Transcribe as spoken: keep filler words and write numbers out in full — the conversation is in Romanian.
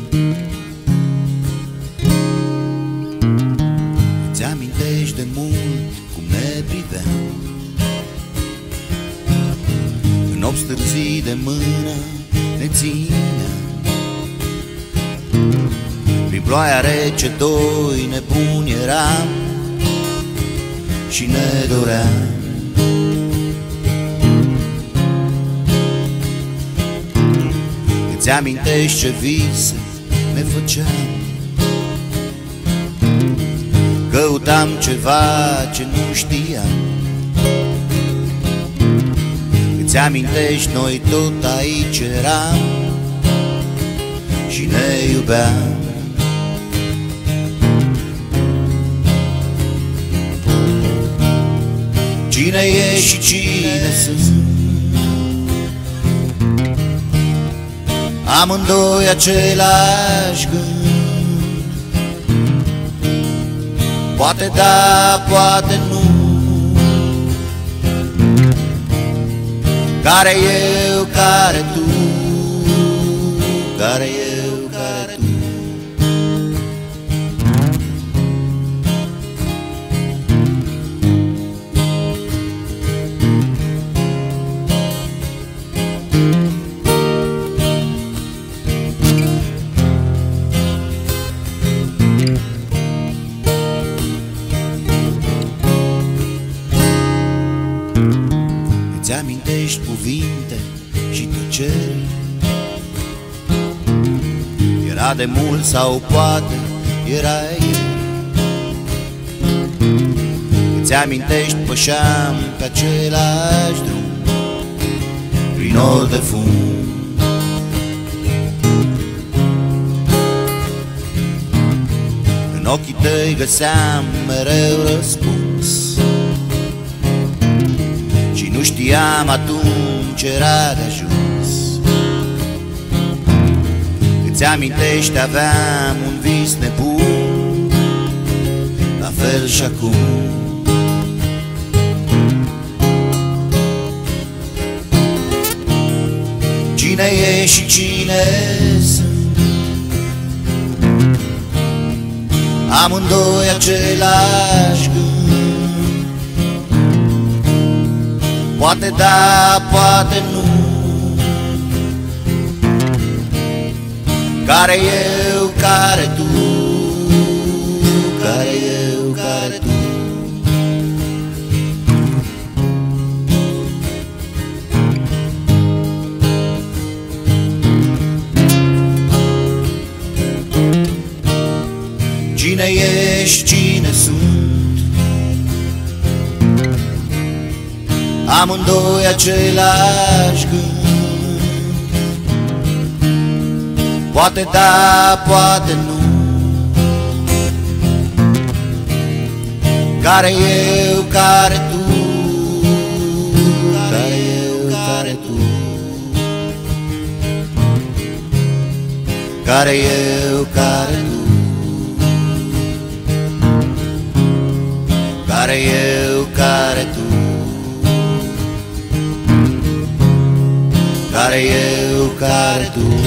Îți amintești de mult cum ne priveam în nopți târzii de mână ne ținea. Prin ploaia rece doi nebuni eram și ne doream. Îți amintești ce vise ne făceam? Căutam ceva ce nu știam. Îți amintești, noi tot aici eram și ne iubeam. Cine e și cine sunt? Amândoi același gând. Poate da, poate nu. Care eu, care tu? Care eu, care tu? Îți amintești cuvinte și tăceri? Era de mult sau poate era ieri. Îți amintești, pășeam pe același drum prin nor de fum. În ochii tăi găseam mereu răspuns și nu știam atunci era de ajuns. Îți amintești, aveam un vis nebun, la fel și acum. Cine e și cine sunt? Amândoi același gând. Poate da, poate nu. Care eu, care tu? Care eu, care tu? Cine ești, cine sunt? Amândoi același gând. Poate da, poate nu. Care eu, care tu? Care eu, care tu? Care eu, care tu? Care eu, care tu? Care eu, care tu?